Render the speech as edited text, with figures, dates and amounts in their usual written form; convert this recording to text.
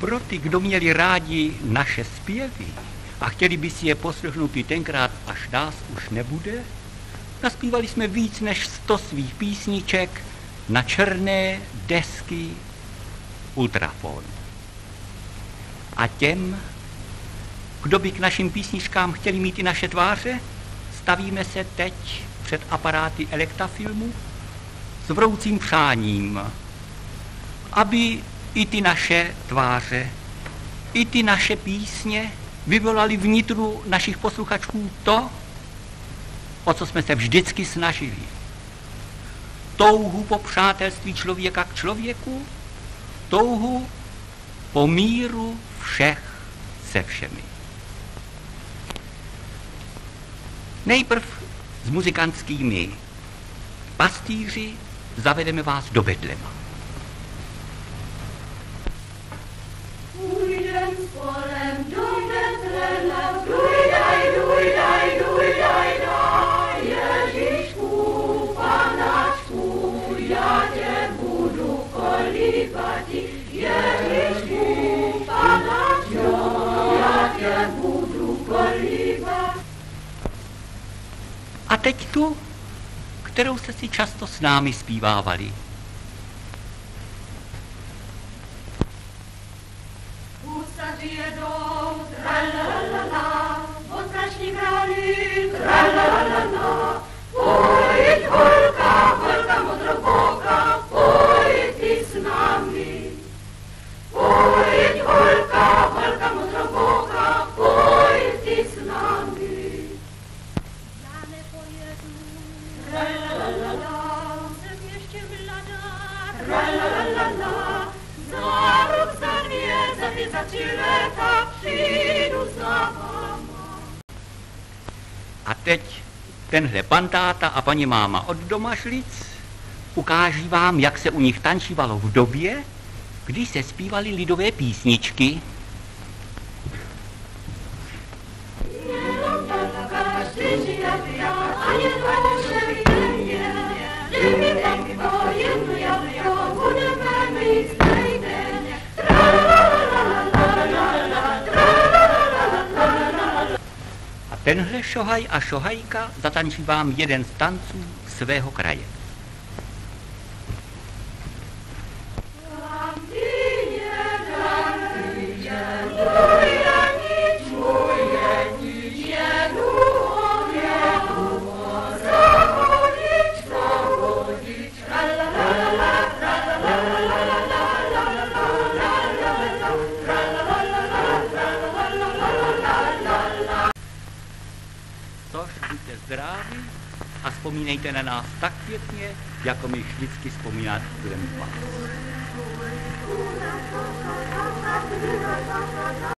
Pro ty, kdo měli rádi naše zpěvy a chtěli by si je poslechnout i tenkrát, až nás už nebude, naspívali jsme víc než 100 svých písniček na černé desky Ultrafonu. A těm, kdo by k našim písničkám chtěli mít i naše tváře, stavíme se teď před aparáty Elektafilmu s vroucím přáním, aby i ty naše tváře, i ty naše písně vyvolaly vnitru našich posluchačů to, o co jsme se vždycky snažili. Touhu po přátelství člověka k člověku, touhu po míru všech se všemi. Nejprv s muzikantskými pastýři zavedeme vás do Bedlema. Půjdem s polem do Betlema, dujdaj, Ježíšku, Panáčku, já tě budu kolíbat. Ježíšku, Panáčku, já tě budu kolíbat. A teď tu, kterou jste si často s námi zpívávali. Husardy jedou, tralalala, ostrační králi, tralalala. Pojď, holka modroboka, pojď ty s námi. Pojď, holka modroboka, pojď ty s námi. Já nepojedu, tralalala, jsem ještě mladá, tralalala. Za rok, za dvě, za 3 léta přijdu za váma. A teď tenhle pan táta a paní máma od Domažlic ukáží vám, jak se u nich tančívalo v době, kdy se zpívaly lidové písničky. A tenhle šohaj a šohajka zatančí vám jeden z tanců svého kraje. Což buďte zdraví a vzpomínejte na nás tak pěkně, jako my vždycky vzpomínat budeme vás.